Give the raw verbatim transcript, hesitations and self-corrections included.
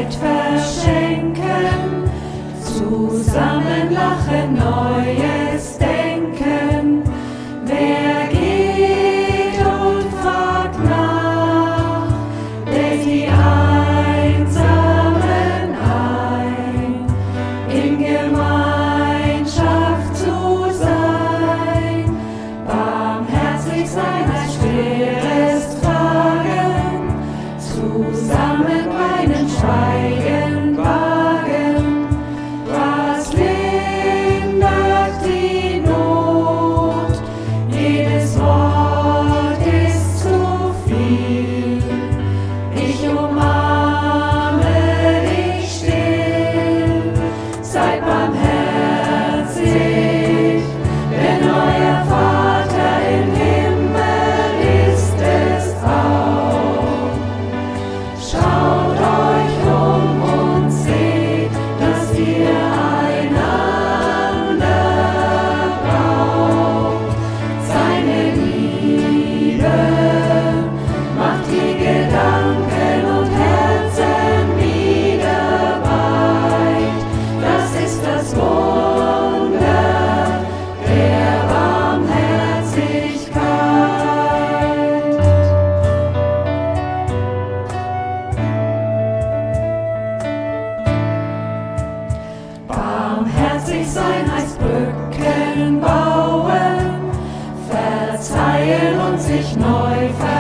Zeit verschenken, zusammen lachen, Neues denken. Wer geht und fragt nach, lädt die Einsamen ein, in Gemeinschaft zu sein, barmherzig sein als schweres Tragen, zusammen weinen, schweigen, wagen, was lindert die Not, jedes Wort ist zu viel, ich umarme dich still, seid barmherzig, denn euer Vater im Himmel ist es auch. Schaut euch um und seht, dass ihr einander braucht. Seine Liebe macht die Gedanken und Herzen wieder weit. Das ist das Wunder der Barmherzigkeit. Barmherzig sein heißt Brücken bauen, verzeihen und sich neu versöhnen.